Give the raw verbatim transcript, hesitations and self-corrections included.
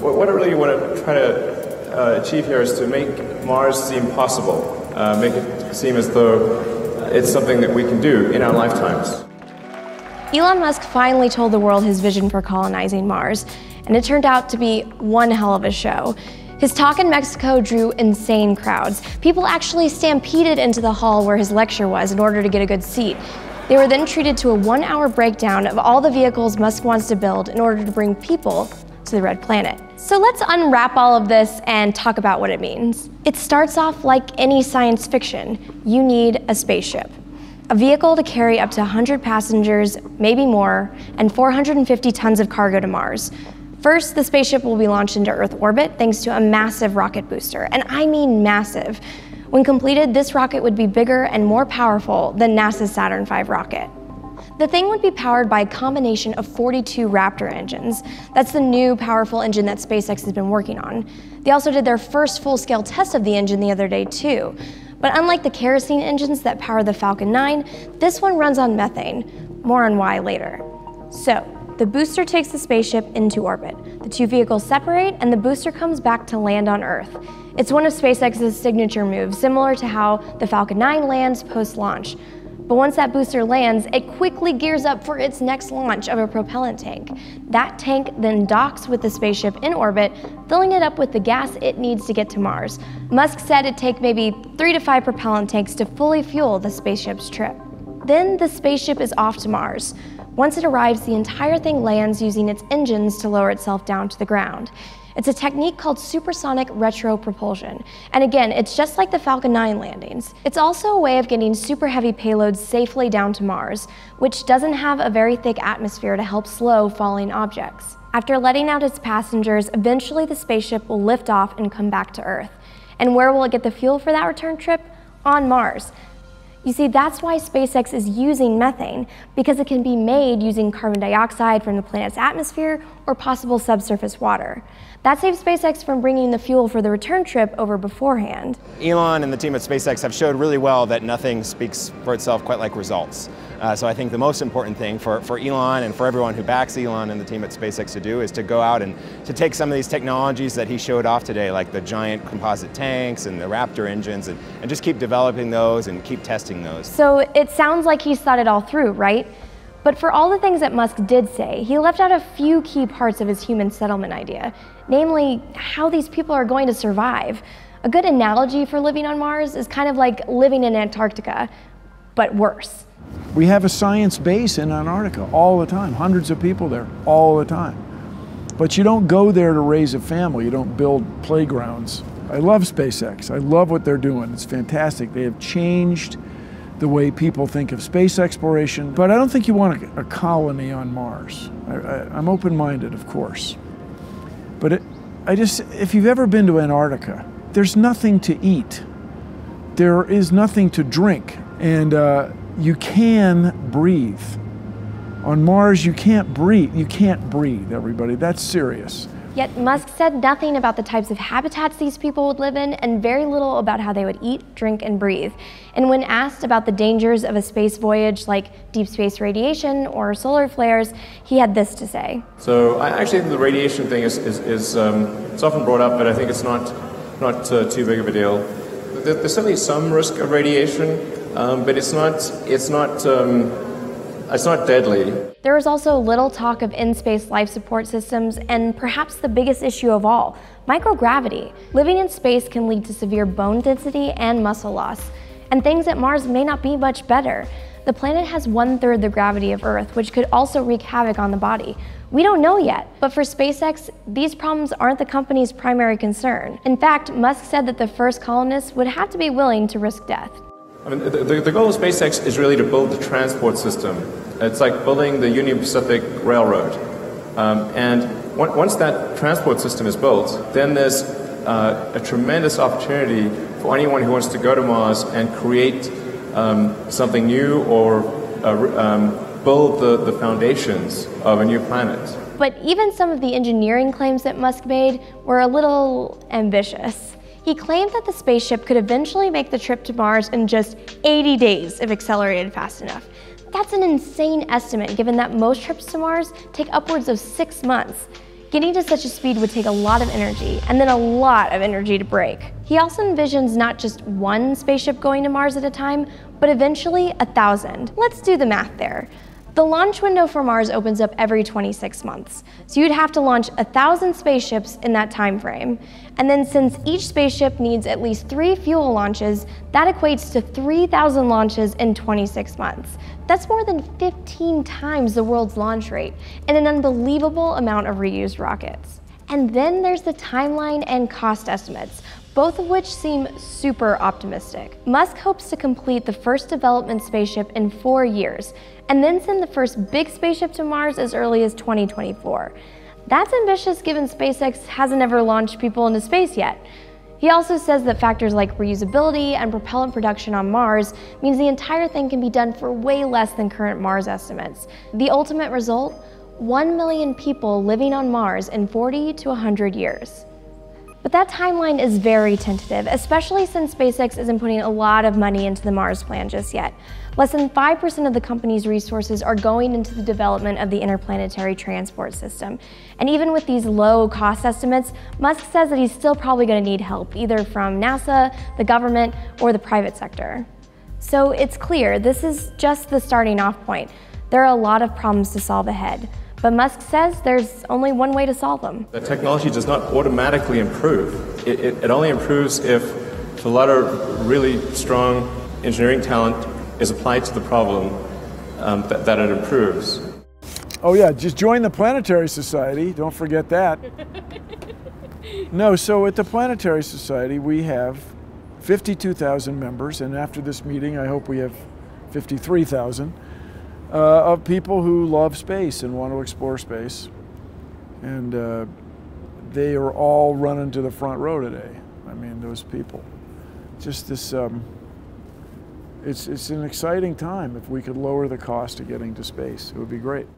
what I really want to try to uh, achieve here is to make Mars seem possible, uh, make it seem as though it's something that we can do in our lifetimes. Elon Musk finally told the world his vision for colonizing Mars, and it turned out to be one hell of a show. His talk in Mexico drew insane crowds. People actually stampeded into the hall where his lecture was in order to get a good seat. They were then treated to a one-hour breakdown of all the vehicles Musk wants to build in order to bring people to the red planet. So let's unwrap all of this and talk about what it means. It starts off like any science fiction. You need a spaceship. A vehicle to carry up to one hundred passengers, maybe more, and four hundred fifty tons of cargo to Mars. First, the spaceship will be launched into Earth orbit thanks to a massive rocket booster, and I mean massive. When completed, this rocket would be bigger and more powerful than NASA's Saturn five rocket. The thing would be powered by a combination of forty-two Raptor engines. That's the new powerful engine that SpaceX has been working on. They also did their first full-scale test of the engine the other day too. But unlike the kerosene engines that power the Falcon nine, this one runs on methane. More on why later. So, the booster takes the spaceship into orbit. The two vehicles separate, and the booster comes back to land on Earth. It's one of SpaceX's signature moves, similar to how the Falcon nine lands post-launch. But once that booster lands, it quickly gears up for its next launch of a propellant tank. That tank then docks with the spaceship in orbit, filling it up with the gas it needs to get to Mars. Musk said it'd take maybe three to five propellant tanks to fully fuel the spaceship's trip. Then the spaceship is off to Mars. Once it arrives, the entire thing lands using its engines to lower itself down to the ground. It's a technique called supersonic retropropulsion. And again, it's just like the Falcon nine landings. It's also a way of getting super heavy payloads safely down to Mars, which doesn't have a very thick atmosphere to help slow falling objects. After letting out its passengers, eventually the spaceship will lift off and come back to Earth. And where will it get the fuel for that return trip? On Mars. You see, that's why SpaceX is using methane, because it can be made using carbon dioxide from the planet's atmosphere or possible subsurface water. That saves SpaceX from bringing the fuel for the return trip over beforehand. Elon and the team at SpaceX have showed really well that nothing speaks for itself quite like results. Uh, so I think the most important thing for, for Elon and for everyone who backs Elon and the team at SpaceX to do is to go out and to take some of these technologies that he showed off today, like the giant composite tanks and the Raptor engines, and, and just keep developing those and keep testing those. So it sounds like he's thought it all through, right? But for all the things that Musk did say, he left out a few key parts of his human settlement idea, namely how these people are going to survive. A good analogy for living on Mars is kind of like living in Antarctica, but worse. We have a science base in Antarctica all the time, hundreds of people there all the time. But you don't go there to raise a family, you don't build playgrounds. I love SpaceX, I love what they're doing, it's fantastic. They have changed the way people think of space exploration, but I don't think you want a, a colony on Mars. I, I, I'm open-minded, of course. But it, I just, if you've ever been to Antarctica, there's nothing to eat. There is nothing to drink, and uh, you can breathe. On Mars, you can't breathe. You can't breathe, everybody. That's serious. Yet Musk said nothing about the types of habitats these people would live in, and very little about how they would eat, drink, and breathe. And when asked about the dangers of a space voyage like deep space radiation or solar flares, he had this to say. So I actually think the radiation thing is, is, is um, it's often brought up, but I think it's not, not uh, too big of a deal. There, there's certainly some risk of radiation, um, but it's not, it's not, um, it's not deadly. There was also little talk of in-space life support systems, and perhaps the biggest issue of all, microgravity. Living in space can lead to severe bone density and muscle loss, and things at Mars may not be much better. The planet has one-third the gravity of Earth, which could also wreak havoc on the body. We don't know yet, but for SpaceX, these problems aren't the company's primary concern. In fact, Musk said that the first colonists would have to be willing to risk death. I mean, the, the, the goal of SpaceX is really to build the transport system. It's like building the Union Pacific Railroad. Um, and w once that transport system is built, then there's uh, a tremendous opportunity for anyone who wants to go to Mars and create um, something new or uh, um, build the, the foundations of a new planet. But even some of the engineering claims that Musk made were a little ambitious. He claimed that the spaceship could eventually make the trip to Mars in just eighty days if accelerated fast enough. That's an insane estimate given that most trips to Mars take upwards of six months. Getting to such a speed would take a lot of energy, and then a lot of energy to break. He also envisions not just one spaceship going to Mars at a time, but eventually a thousand. Let's do the math there. The launch window for Mars opens up every twenty-six months, so you'd have to launch a thousand spaceships in that time frame. And then since each spaceship needs at least three fuel launches, that equates to three thousand launches in twenty-six months. That's more than fifteen times the world's launch rate, and an unbelievable amount of reused rockets. And then there's the timeline and cost estimates, both of which seem super optimistic. Musk hopes to complete the first development spaceship in four years, and then send the first big spaceship to Mars as early as twenty twenty-four. That's ambitious given SpaceX hasn't ever launched people into space yet. He also says that factors like reusability and propellant production on Mars means the entire thing can be done for way less than current Mars estimates. The ultimate result? One million people living on Mars in forty to one hundred years. But that timeline is very tentative, especially since SpaceX isn't putting a lot of money into the Mars plan just yet. Less than five percent of the company's resources are going into the development of the interplanetary transport system. And even with these low cost estimates, Musk says that he's still probably going to need help, either from NASA, the government, or the private sector. So it's clear, this is just the starting off point. There are a lot of problems to solve ahead. But Musk says there's only one way to solve them. The technology does not automatically improve. It, it, it only improves if a lot of really strong engineering talent is applied to the problem um, that, that it improves. Oh yeah, just join the Planetary Society, don't forget that. No, so at the Planetary Society we have fifty-two thousand members, and after this meeting I hope we have fifty-three thousand. Uh, of people who love space and want to explore space. And uh, they are all running to the front row today. I mean, those people. Just this, um, it's, it's an exciting time. If we could lower the cost of getting to space, it would be great.